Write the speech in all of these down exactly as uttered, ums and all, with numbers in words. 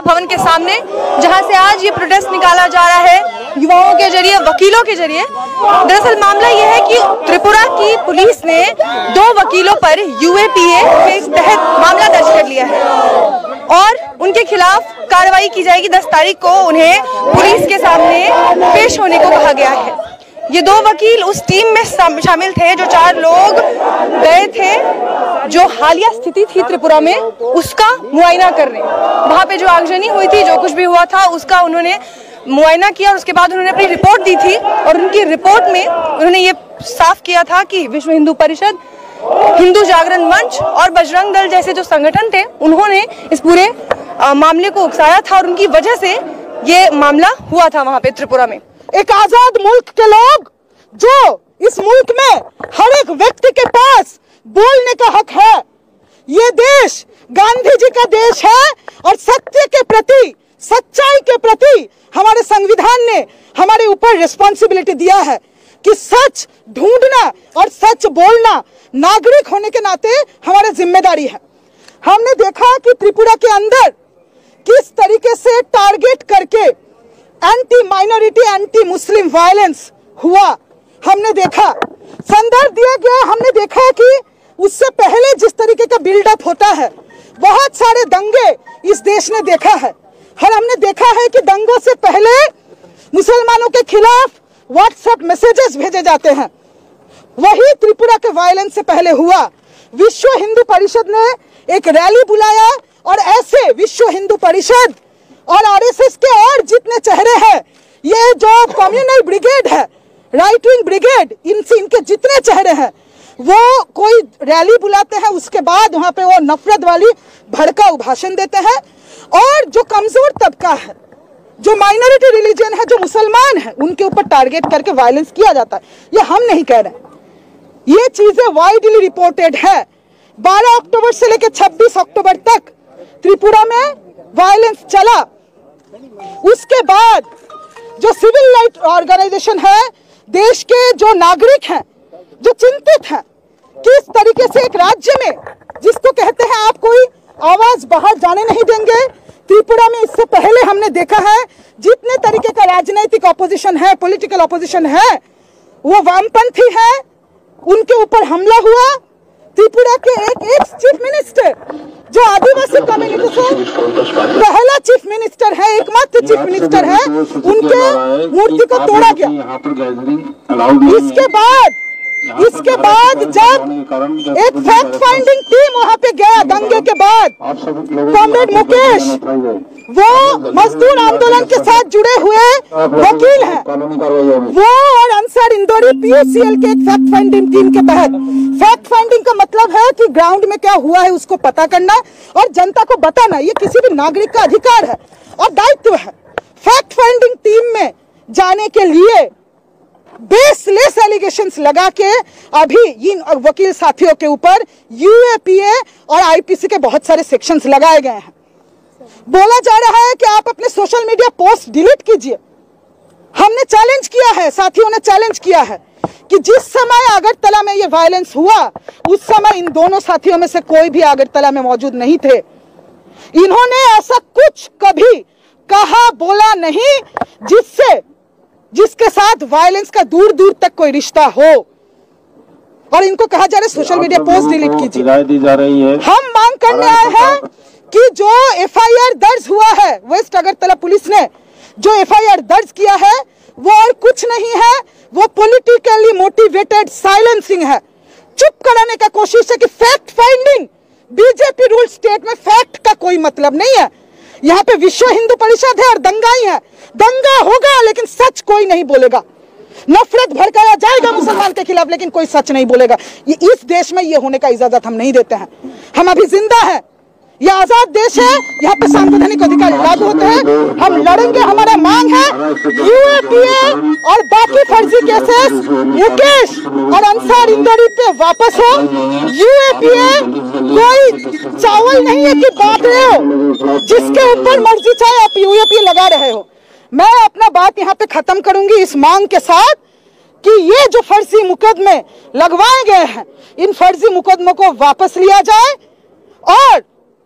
भवन के सामने, जहां से आज ये प्रोटेस्ट निकाला जा रहा है युवाओं के जरिए, वकीलों के जरिए। दरअसल मामला ये है कि त्रिपुरा की पुलिस ने दो वकीलों पर यूएपीए के तहत मामला दर्ज कर लिया है और उनके खिलाफ कार्रवाई की जाएगी। दस तारीख को उन्हें पुलिस के सामने पेश होने को कहा गया है। ये दो वकील उस टीम में शामिल थे जो चार लोग गए थे, जो हालिया स्थिति थी त्रिपुरा में उसका मुआयना करने। वहां पे जो आगजनी हुई थी, जो कुछ भी हुआ था, उसका उन्होंने मुआयना किया और उसके बाद उन्होंने अपनी रिपोर्ट दी थी और उनकी रिपोर्ट में उन्होंने ये साफ किया था कि विश्व हिंदू परिषद, हिंदू जागरण मंच और बजरंग दल जैसे जो संगठन थे, उन्होंने इस पूरे आ, मामले को उकसाया था और उनकी वजह से ये मामला हुआ था वहां पे त्रिपुरा में। एक आजाद मुल्क के लोग, जो इस मुल्क में हर एक व्यक्ति के पास बोलने का हक है। ये देश गांधी जी का देश है और सत्य के प्रति, सच्चाई के प्रति हमारे संविधान ने हमारे ऊपर रिस्पॉन्सिबिलिटी दिया है कि सच ढूंढना और सच बोलना नागरिक होने के नाते हमारी जिम्मेदारी है। हमने देखा कि त्रिपुरा के अंदर किस तरीके से टारगेट करके anti minority, anti Muslim violence हुआ, हमने देखा। संदर्भ दिया गया, हमने देखा कि उससे पहले जिस तरीके का बिल्डअप होता है, बहुत सारे दंगे इस देश ने देखा है और हमने देखा है कि दंगों से पहले मुसलमानों के खिलाफ व्हाट्सएप मैसेजेस भेजे जाते हैं। वही त्रिपुरा के वायलेंस से पहले हुआ। विश्व हिंदू परिषद ने एक रैली बुलाया और ऐसे विश्व हिंदू परिषद और आरएसएस के और जितने चेहरे हैं, ये जो कम्युनल ब्रिगेड है, राइट विंग ब्रिगेड, इनसे इनके जितने चेहरे हैं, वो कोई रैली बुलाते हैं, उसके बाद वहां पे वो नफरत वाली भड़काऊ भाषण देते हैं और जो कमजोर तबका है, जो माइनॉरिटी रिलीजन है, जो मुसलमान है, उनके ऊपर टारगेट करके वायलेंस किया जाता है। ये हम नहीं कह रहे, ये चीजें वाइडली रिपोर्टेड है। बारह अक्टूबर से लेकर छब्बीस अक्टूबर तक त्रिपुरा में वायलेंस चला। उसके बाद जो सिविल राइट ऑर्गेनाइजेशन है, देश के जो नागरिक हैं, जो चिंतित हैं किस तरीके से एक राज्य में जिसको कहते हैं आप कोई आवाज बाहर जाने नहीं देंगे, त्रिपुरा में इससे पहले हमने देखा है जितने तरीके का राजनीतिक ऑपोजिशन है, पॉलिटिकल ऑपोजिशन है, वो वामपंथी है, उनके ऊपर हमला हुआ। त्रिपुरा के एक एक्स चीफ मिनिस्टर जो आदिवासी कम्युनिटी से पहला चीफ मिनिस्टर है, एकमात्र चीफ मिनिस्टर है, उनके मूर्ति को तोड़ा गया। इसके बाद इसके बाद जब एक फैक्ट फाइंडिंग टीम वहां पे गया दंगे के बाद, कॉमरेड मुकेश, वो मजदूर आंदोलन के साथ जुड़े हुए वकील हैं, वो और अंसार इंदौरी पीयूसीएल के एक फैक्ट फाइंडिंग टीम के तहत, फैक्ट फाइंडिंग का मतलब है कि ग्राउंड में क्या हुआ है उसको पता करना और जनता को बताना, ये किसी भी नागरिक का अधिकार है और दायित्व है। फैक्ट फाइंडिंग टीम में जाने के लिए बेसलेस एलिगेशंस लगा के अभी इन वकील साथियों के ऊपर यूएपीए और आईपीसी के बहुत सारे सेक्शंस लगाए गए हैं। बोला जा रहा है कि आप अपने सोशल मीडिया पोस्ट डिलीट कीजिए। हमने चैलेंज किया है, साथियों ने चैलेंज किया है कि जिस समय अगरतला में ये वायलेंस हुआ, उस समय इन दोनों साथियों में से कोई भी अगरतला में मौजूद नहीं थे। इन्होंने ऐसा कुछ कभी कहा, बोला नहीं जिससे जिसके साथ वायलेंस का दूर दूर तक कोई रिश्ता हो, और इनको कहा जा रहा है सोशल मीडिया पोस्ट डिलीट कीजिए। दी जा रही है। हम मांग करने आए हैं कि जो एफआईआर दर्ज हुआ है, वेस्ट अगरतला पुलिस ने जो एफआईआर दर्ज किया है, वो और कुछ नहीं है, वो पॉलिटिकली मोटिवेटेड साइलेंसिंग है। चुप कराने का कोशिश है कि fact finding, BJP rule state में फैक्ट का कोई मतलब नहीं है। यहाँ पे विश्व हिंदू परिषद है और दंगाई है, दंगा होगा लेकिन सच कोई नहीं बोलेगा। नफरत भड़काया जाएगा मुसलमान के खिलाफ, लेकिन कोई सच नहीं बोलेगा। ये इस देश में ये होने का इजाजत हम नहीं देते हैं। हम अभी जिंदा है, ये आजाद देश है, यहाँ पे संवैधानिक अधिकार लागू होते हैं। हम लड़ेंगे, हमारा मांग है यूएपीए और बाकी फर्जी केसेस मुकेश और अंसार इंदौरी पे वापस हो। यूएपीए कोई चावल नहीं है कि बांट रहे हो, जिसके ऊपर मर्जी चाहे आप यूएपीए लगा रहे हो। मैं अपना बात यहाँ पे खत्म करूंगी इस मांग के साथ कि ये जो फर्जी मुकदमे लगवाए गए हैं, इन फर्जी मुकदमों को वापस लिया जाए और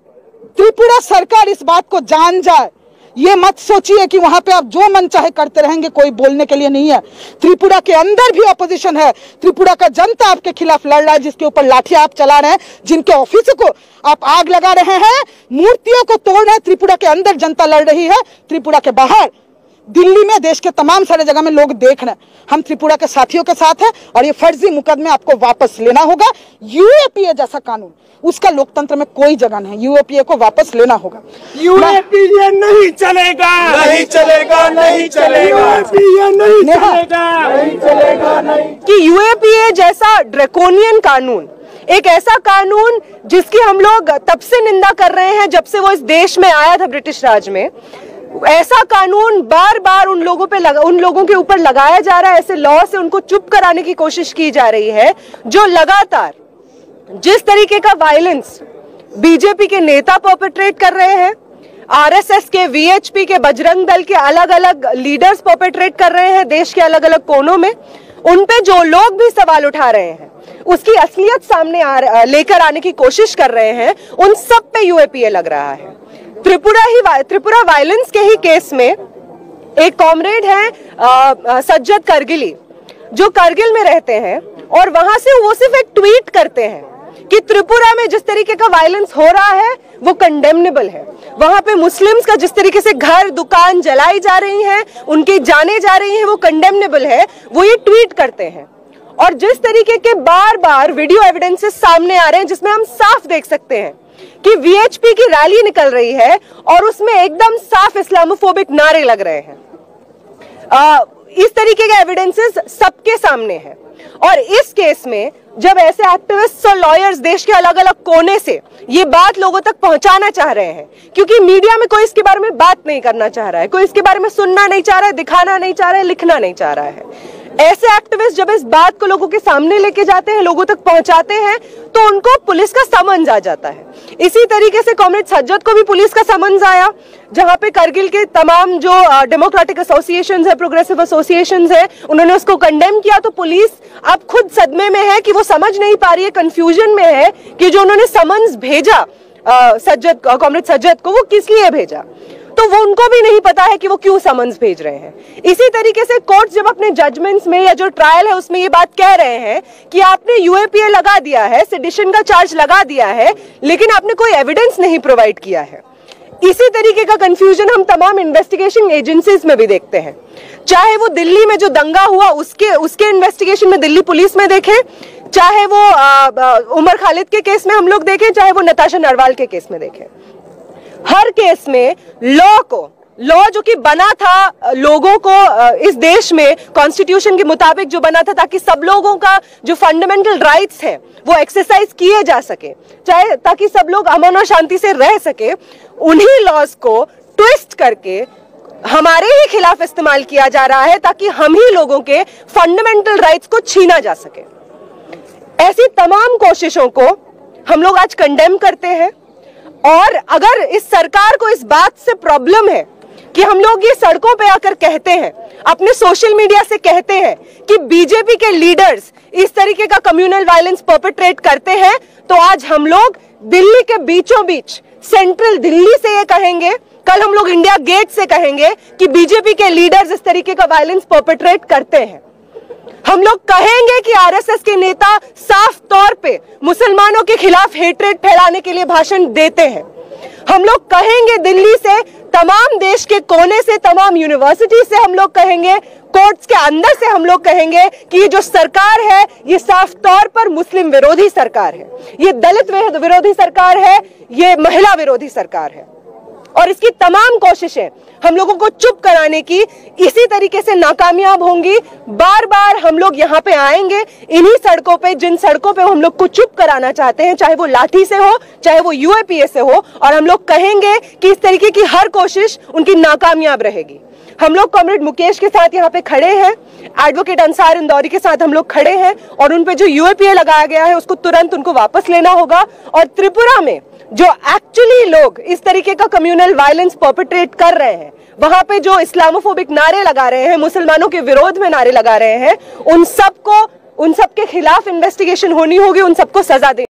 त्रिपुरा सरकार इस बात को जान जाए। ये मत सोचिए कि वहां पे आप जो मन चाहे करते रहेंगे, कोई बोलने के लिए नहीं है। त्रिपुरा के अंदर भी ऑपोजिशन है। त्रिपुरा का जनता आपके खिलाफ लड़ रहा है, जिसके ऊपर लाठियां आप चला रहे हैं, जिनके ऑफिस को आप आग लगा रहे हैं, मूर्तियों को तोड़ रहे हैं। त्रिपुरा के अंदर जनता लड़ रही है, त्रिपुरा के बाहर दिल्ली में, देश के तमाम सारे जगह में लोग देख रहे हैं। हम त्रिपुरा के साथियों के साथ हैं और ये फर्जी मुकदमे आपको वापस लेना होगा। यूएपीए जैसा कानून, उसका लोकतंत्र में कोई जगह नहीं। यूएपीए को वापस लेना होगा। यूएपीए नहीं चलेगा, नहीं चलेगा, नहीं चलेगा, यूएपीए नहीं चलेगा, नहीं चलेगा, नहीं। कि यूएपीए जैसा ड्रैकोनियन कानून, एक ऐसा कानून जिसकी हम लोग तब से निंदा कर रहे हैं जब से वो इस देश में आया था ब्रिटिश राज में, ऐसा कानून बार बार उन लोगों पे लगा, उन लोगों के ऊपर लगाया जा रहा है। ऐसे लॉ से उनको चुप कराने की कोशिश की जा रही है, जो लगातार जिस तरीके का वायलेंस बीजेपी के नेता परपेट्रेट कर रहे हैं, आरएसएस के, वीएचपी के, बजरंग दल के अलग अलग लीडर्स परपेट्रेट कर रहे हैं देश के अलग अलग कोनों में, उन पे जो लोग भी सवाल उठा रहे हैं, उसकी असलियत सामने आ लेकर आने की कोशिश कर रहे हैं, उन सब पे यूएपीए लग रहा है। त्रिपुरा ही त्रिपुरा वायलेंस के ही केस में एक कॉमरेड है सज्जद करगिली, जो करगिल में रहते हैं, और वहां से वो सिर्फ एक ट्वीट करते हैं कि त्रिपुरा में जिस तरीके का वायलेंस हो रहा है वो कंडेमनेबल है। वहां पे मुस्लिम्स का जिस तरीके से घर दुकान जलाई जा रही हैं, उनकी जाने जा रही हैं, वो कंडेमनेबल है। वो ये ट्वीट करते हैं और जिस तरीके के बार बार वीडियो एविडेंसेस सामने आ रहे हैं, जिसमें हम साफ देख सकते हैं कि वीएचपी की रैली निकल रही है और उसमें एकदम साफ इस्लामोफोबिक नारे लग रहे हैं। आ, इस तरीके के एविडेंसेस सबके सामने हैं। और इस केस में जब ऐसे एक्टिविस्ट्स और लॉयर्स देश के अलग अलग कोने से ये बात लोगों तक पहुंचाना चाह रहे हैं, क्योंकि मीडिया में कोई इसके बारे में बात नहीं करना चाह रहा है, कोई इसके बारे में सुनना नहीं चाह रहा है, दिखाना नहीं चाह रहा है, लिखना नहीं चाह रहा है, ऐसे एक्टिविस्ट जब इस बात को लोगों के सामने लेके जाते हैं, लोगों तक पहुंचाते हैं, तो उनको पुलिस का समन्स आ जाता है। इसी तरीके से कॉमरेड सज्जद को भी पुलिस का समन्स आया, जहां पे करगिल के तमाम जो डेमोक्रेटिक एसोसिएशंस है, प्रोग्रेसिव एसोसिएशंस है, उन्होंने उसको कंडेम किया। तो पुलिस अब खुद सदमे में है कि वो समझ नहीं पा रही है, कंफ्यूजन में है कि जो उन्होंने समन्स भेजा सज्जद कॉमरेड सज्जद को, वो किस लिए भेजा, तो वो उनको भी नहीं पता है कि वो क्यों समन्स भेज रहे हैं। इसी तरीके से कोर्ट जब अपने जजमेंट्स में या जो ट्रायल है उसमें ये बात कह रहे हैं कि आपने यूएपीए लगा दिया है, सेडिशन का चार्ज लगा दिया है, लेकिन आपने कोई एविडेंस नहीं प्रोवाइड किया है। इसी तरीके का कंफ्यूजन हम तमाम इन्वेस्टिगेशन एजेंसीज में भी देखते हैं, चाहे वो दिल्ली में जो दंगा हुआ उसके उसके इन्वेस्टिगेशन में दिल्ली पुलिस में देखें, चाहे वो आ, आ, उमर खालिद के केस में हम लोग देखें, चाहे वो नताशा नरवाल के केस में देखें। हर केस में लॉ को लॉ जो कि बना था लोगों को इस देश में कॉन्स्टिट्यूशन के मुताबिक जो बना था, ताकि सब लोगों का जो फंडामेंटल राइट्स है वो एक्सरसाइज किए जा सके, चाहे ताकि सब लोग अमन और शांति से रह सके, उन्हीं लॉज को ट्विस्ट करके हमारे ही खिलाफ इस्तेमाल किया जा रहा है, ताकि हम ही लोगों के फंडामेंटल राइट्स को छीना जा सके। ऐसी तमाम कोशिशों को हम लोग आज कंडेम करते हैं। और अगर इस सरकार को इस बात से प्रॉब्लम है कि हम लोग ये सड़कों पे आकर कहते हैं, अपने सोशल मीडिया से कहते हैं कि बीजेपी के लीडर्स इस तरीके का कम्युनल वायलेंस परपेट्रेट करते हैं, तो आज हम लोग दिल्ली के बीचों बीच सेंट्रल दिल्ली से ये कहेंगे, कल हम लोग इंडिया गेट से कहेंगे कि बीजेपी के लीडर्स इस तरीके का वायलेंस परपेट्रेट करते हैं। हम लोग कहेंगे कि आरएसएस के नेता साफ तौर पे मुसलमानों के खिलाफ हेट्रेड फैलाने के लिए भाषण देते हैं। हम लोग कहेंगे दिल्ली से, तमाम देश के कोने से, तमाम यूनिवर्सिटी से हम लोग कहेंगे, कोर्ट्स के अंदर से हम लोग कहेंगे कि ये जो सरकार है ये साफ तौर पर मुस्लिम विरोधी सरकार है, ये दलित विरोधी सरकार है, ये महिला विरोधी सरकार है। और इसकी तमाम कोशिशें हम लोगों को चुप कराने की इसी तरीके से नाकामयाब होंगी। बार बार हम लोग यहाँ पे आएंगे, इन्हीं सड़कों पे, जिन सड़कों पे हम लोग को चुप कराना चाहते हैं, चाहे वो लाठी से हो, चाहे वो यूएपीए से हो, और हम लोग कहेंगे कि इस तरीके की हर कोशिश उनकी नाकामयाब रहेगी। हम लोग कॉमरेड मुकेश के साथ यहाँ पे खड़े हैं, एडवोकेट अंसार इंदौरी के साथ हम लोग खड़े हैं, और उन पे जो यूएपीए लगाया गया है उसको तुरंत उनको वापस लेना होगा। और त्रिपुरा में जो एक्चुअली लोग इस तरीके का कम्युनल वायलेंस परपेट्रेट कर रहे हैं, वहां पे जो इस्लामोफोबिक नारे लगा रहे हैं, मुसलमानों के विरोध में नारे लगा रहे हैं, उन सबको, उन सब के खिलाफ इन्वेस्टिगेशन होनी होगी, उन सबको सजा देनी